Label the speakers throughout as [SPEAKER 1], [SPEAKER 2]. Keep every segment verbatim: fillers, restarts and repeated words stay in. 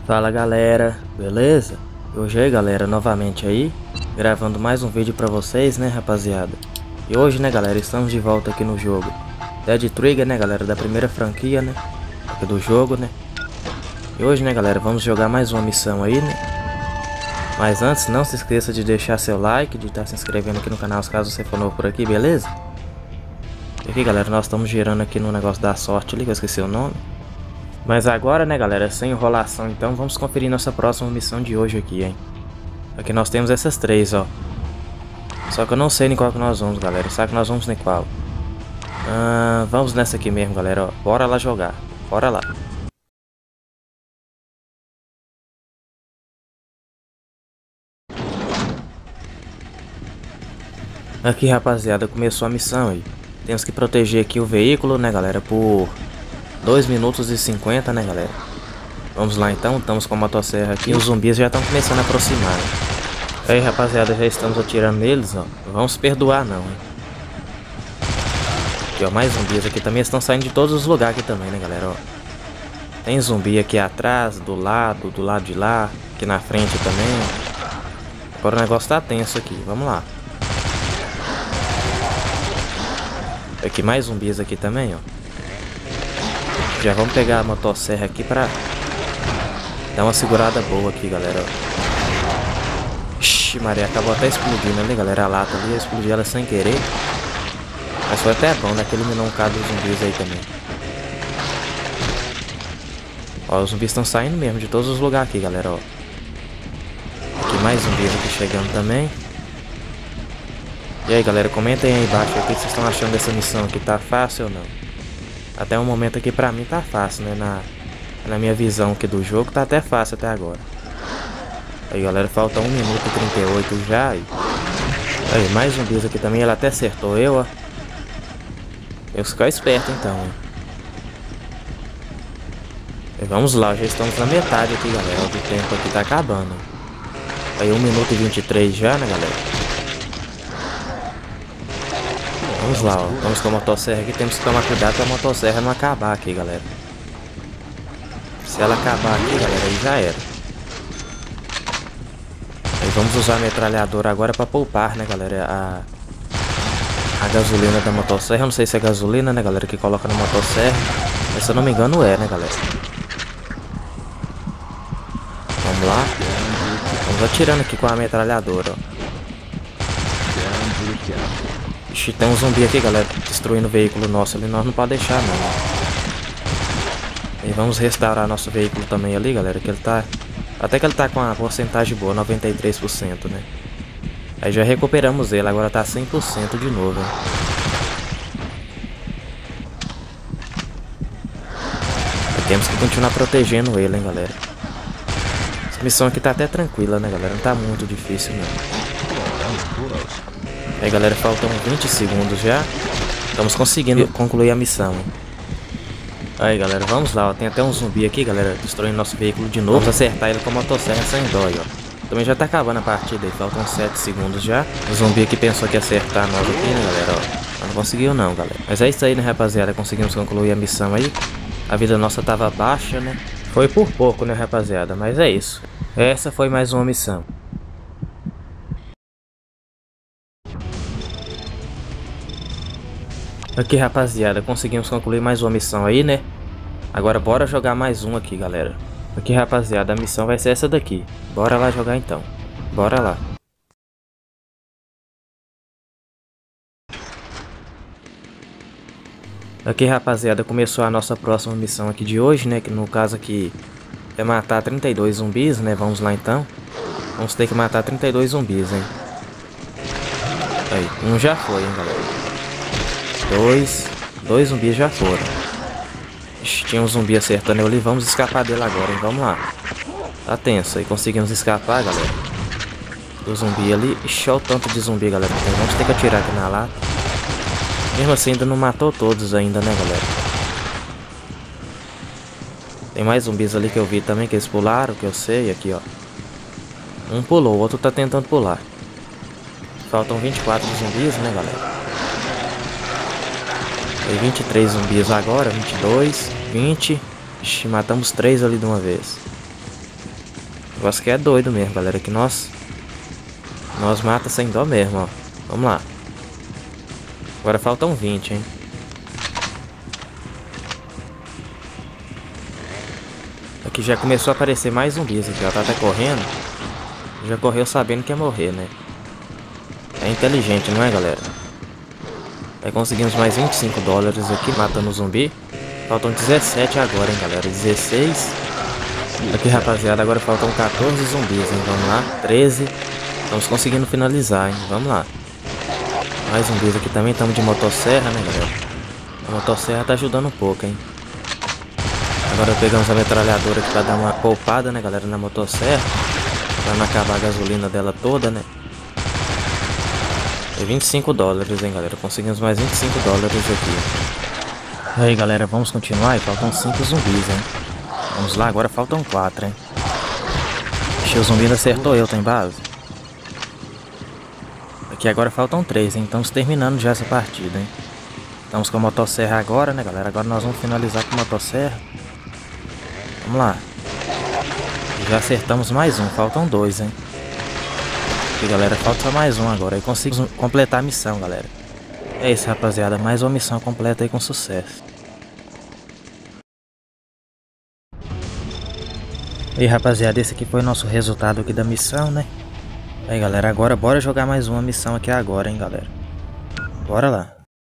[SPEAKER 1] Fala galera, beleza? Hoje aí galera, novamente aí, gravando mais um vídeo pra vocês, né rapaziada? E hoje né galera, estamos de volta aqui no jogo Dead Trigger, né galera, da primeira franquia, né, aqui do jogo, né. E hoje né galera, vamos jogar mais uma missão aí, né. Mas antes, não se esqueça de deixar seu like, de estar se inscrevendo aqui no canal caso você for novo por aqui, beleza? E aqui galera, nós estamos girando aqui no negócio da sorte ali, que eu esqueci o nome. Mas agora né galera, sem enrolação então, vamos conferir nossa próxima missão de hoje aqui, hein. Aqui nós temos essas três, ó. Só que eu não sei em qual que nós vamos galera, sabe que nós vamos em qual? Ah, vamos nessa aqui mesmo galera, ó. Bora lá jogar, bora lá. Aqui rapaziada, começou a missão aí. Temos que proteger aqui o veículo né galera, por dois minutos e cinquenta né galera. Vamos lá então, estamos com a motosserra aqui. Os zumbis já estão começando a aproximar, né? Aí rapaziada, já estamos atirando neles, ó. Vamos perdoar não, hein? Aqui ó, mais zumbis aqui também, estão saindo de todos os lugares aqui também né galera, ó. Tem zumbi aqui atrás, do lado, do lado de lá, aqui na frente também, ó. Agora o negócio tá tenso aqui, vamos lá. Aqui mais zumbis aqui também, ó. Já vamos pegar a motosserra aqui pra dar uma segurada boa aqui, galera. Ixi, Maria, acabou até explodindo ali, galera. A lata ali, eu explodi ela sem querer. Mas foi até bom, né? Que eliminou um cara dos zumbis aí também. Ó, os zumbis estão saindo mesmo de todos os lugares aqui, galera, ó. Aqui mais zumbis aqui chegando também. E aí, galera, comentem aí embaixo o que vocês estão achando dessa missão aqui. Tá fácil ou não? Até o momento aqui pra mim tá fácil, né? Na, na minha visão aqui do jogo tá até fácil até agora. Aí galera, falta um minuto e trinta e oito já. Aí, aí mais zumbis aqui também, ela até acertou eu, ó. Eu ficar esperto então, hein? E vamos lá, já estamos na metade aqui galera, o tempo aqui tá acabando. Aí um minuto e vinte e três já, né galera? Vamos lá, ó. Estamos com a motosserra aqui, temos que tomar cuidado pra a motosserra não acabar aqui, galera. Se ela acabar aqui, galera, aí já era. Aí vamos usar a metralhadora agora pra poupar, né, galera, a, a gasolina da motosserra. Eu não sei se é gasolina, né, galera, que coloca na motosserra. Mas se eu não me engano é, né, galera. Vamos lá. Vamos atirando aqui com a metralhadora, ó. Ixi, tem um zumbi aqui, galera, destruindo o veículo nosso ali, nós não podemos deixar não. E vamos restaurar nosso veículo também ali, galera, que ele tá... Até que ele tá com uma porcentagem boa, noventa e três por cento, né? Aí já recuperamos ele, agora tá cem por cento de novo, hein? E temos que continuar protegendo ele, hein, galera. Essa missão aqui tá até tranquila, né, galera? Não tá muito difícil, não. Aí galera, faltam vinte segundos já. Estamos conseguindo concluir a missão. Aí galera, vamos lá, ó. Tem até um zumbi aqui, galera, destruindo nosso veículo de novo. Vamos acertar ele com a motosserra sem dó, ó. Também já tá acabando a partida aí, faltam sete segundos já. O zumbi aqui pensou que ia acertar nós aqui, né galera, ó. Mas não conseguiu não, galera. Mas é isso aí, né rapaziada, conseguimos concluir a missão aí. A vida nossa tava baixa, né. Foi por pouco, né rapaziada, mas é isso. Essa foi mais uma missão. Aqui rapaziada, conseguimos concluir mais uma missão aí, né? Agora bora jogar mais um aqui, galera. Aqui rapaziada, a missão vai ser essa daqui. Bora lá jogar então. Bora lá. Aqui rapaziada, começou a nossa próxima missão aqui de hoje, né? Que no caso aqui é matar trinta e dois zumbis, né? Vamos lá então. Vamos ter que matar trinta e dois zumbis, hein? Aí, um já foi, hein, galera. Dois, dois zumbis já foram. Ixi, tinha um zumbi acertando eu ali, vamos escapar dele agora, hein? Vamos lá. Tá tenso aí, conseguimos escapar, galera. Do zumbi ali. Ixi, olha o tanto de zumbi, galera. Então, vamos ter que atirar aqui na lata. Mesmo assim, ainda não matou todos ainda, né, galera? Tem mais zumbis ali que eu vi também, que eles pularam, que eu sei. Aqui, ó. Um pulou, o outro tá tentando pular. Faltam vinte e quatro zumbis, né, galera? Foi vinte e três zumbis agora, vinte e dois, vinte. Ixi, matamos três ali de uma vez. negócio que é doido mesmo, galera. Que nós... Nós mata sem dó mesmo, ó. Vamos lá. Agora faltam vinte, hein. Aqui já começou a aparecer mais zumbis aqui, ó. Tá até correndo. Já correu sabendo que ia morrer, né. É inteligente, não é, galera? Aí conseguimos mais vinte e cinco dólares aqui, matando o zumbi. Faltam dezessete agora, hein, galera. dezesseis. Aqui, rapaziada, agora faltam quatorze zumbis, hein. Vamos lá. treze. Estamos conseguindo finalizar, hein. Vamos lá. Mais zumbis aqui também. Estamos de motosserra, né, galera? A motosserra tá ajudando um pouco, hein. Agora pegamos a metralhadora aqui pra dar uma poupada, né, galera, na motosserra. Pra não acabar a gasolina dela toda, né. É vinte e cinco dólares, hein, galera. Conseguimos mais vinte e cinco dólares aqui. E aí, galera, vamos continuar? E faltam cinco zumbis, hein. Vamos lá, agora faltam quatro, hein. Ixi, o zumbi ainda acertou eu, tá em base. Aqui agora faltam três, hein. Estamos terminando já essa partida, hein. Estamos com a motosserra agora, né, galera. Agora nós vamos finalizar com a motosserra. Vamos lá. Já acertamos mais um, faltam dois, hein. Aqui, galera, falta só mais um agora. Aí consigo completar a missão, galera. É isso, rapaziada. Mais uma missão completa aí com sucesso. E aí, rapaziada, esse aqui foi o nosso resultado aqui da missão, né? Aí, galera, agora bora jogar mais uma missão aqui agora, hein, galera. Bora lá.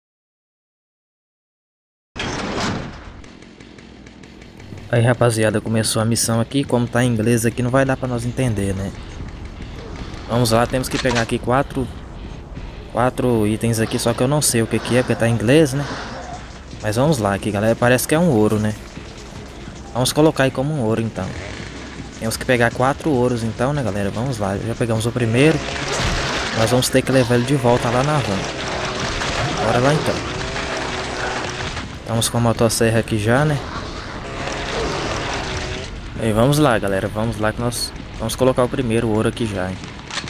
[SPEAKER 1] Aí, rapaziada, começou a missão aqui. Como tá em inglês aqui, não vai dar pra nós entender, né? Vamos lá, temos que pegar aqui quatro, quatro itens aqui, só que eu não sei o que que é, porque tá em inglês, né? Mas vamos lá aqui, galera, parece que é um ouro, né? Vamos colocar aí como um ouro, então. Temos que pegar quatro ouros, então, né, galera? Vamos lá, já pegamos o primeiro. Nós vamos ter que levar ele de volta lá na van. Bora lá, então. Estamos com a motosserra aqui já, né? Aí, vamos lá, galera, vamos lá que nós vamos colocar o primeiro ouro aqui já, hein?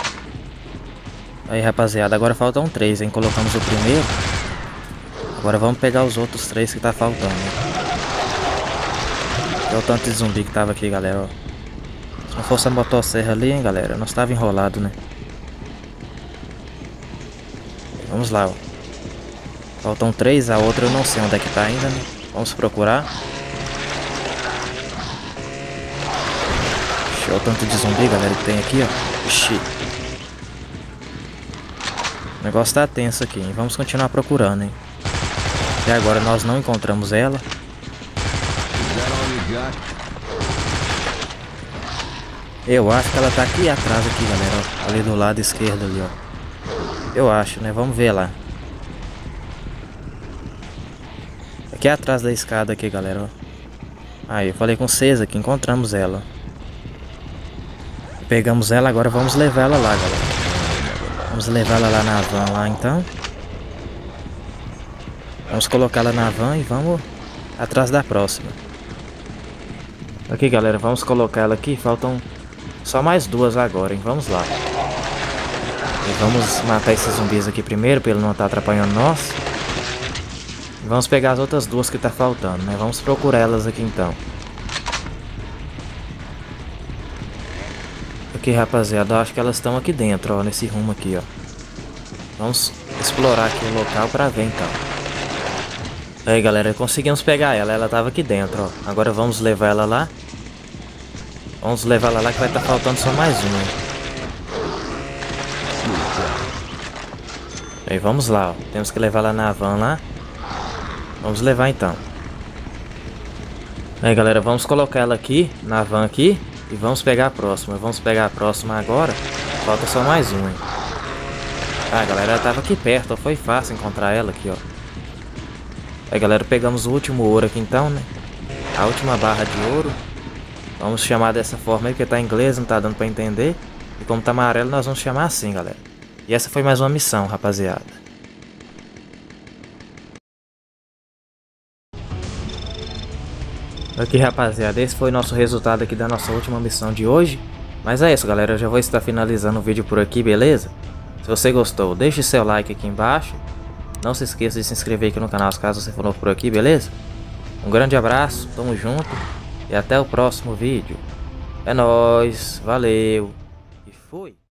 [SPEAKER 1] Aí, rapaziada, agora faltam três, hein? Colocamos o primeiro. Agora vamos pegar os outros três que tá faltando, né? Olha o tanto de zumbi que tava aqui, galera, ó. Se não fosse a motosserra ali, hein, galera, nós tava enrolado, né? Vamos lá, ó. Faltam três, a outra eu não sei onde é que tá ainda, né? Vamos procurar. Olha o tanto de zumbi, galera, que tem aqui, ó. Ixi. O negócio tá tenso aqui, hein? Vamos continuar procurando, hein? Até agora nós não encontramos ela. Eu acho que ela tá aqui atrás aqui, galera, ó. Ali do lado esquerdo ali, ó. Eu acho, né? Vamos ver lá. Aqui atrás da escada aqui, galera, ó. Aí, eu falei com vocês aqui, encontramos ela. Pegamos ela, agora vamos levar ela lá, galera. Vamos levar ela lá na van lá, então. Vamos colocar ela na van e vamos atrás da próxima. Aqui, galera, vamos colocar ela aqui. Faltam só mais duas agora, hein? Vamos lá. E vamos matar esses zumbis aqui primeiro, pra ele não estar atrapalhando nós. E vamos pegar as outras duas que tá faltando, né? Vamos procurar elas aqui, então. Aqui, rapaziada, eu acho que elas estão aqui dentro, ó, nesse rumo aqui, ó. Vamos explorar aqui o local pra ver, então. Aí, galera, conseguimos pegar ela, ela tava aqui dentro, ó. Agora vamos levar ela lá. Vamos levar ela lá que vai estar faltando só mais uma, hein? Aí, vamos lá, ó. Temos que levar ela na van lá. Vamos levar, então. Aí, galera, vamos colocar ela aqui, na van aqui. E vamos pegar a próxima. Vamos pegar a próxima agora. Falta só mais um, hein? Ah, galera, ela tava aqui perto, ó. Foi fácil encontrar ela aqui, ó. Aí, galera, pegamos o último ouro aqui, então, né? A última barra de ouro. Vamos chamar dessa forma aí, porque tá em inglês, não tá dando pra entender. E como tá amarelo, nós vamos chamar assim, galera. E essa foi mais uma missão, rapaziada. Aqui, rapaziada, esse foi o nosso resultado aqui da nossa última missão de hoje. Mas é isso, galera, eu já vou estar finalizando o vídeo por aqui, beleza? Se você gostou, deixe seu like aqui embaixo. Não se esqueça de se inscrever aqui no canal caso você for novo por aqui, beleza? Um grande abraço, tamo junto e até o próximo vídeo. É nóis, valeu e fui!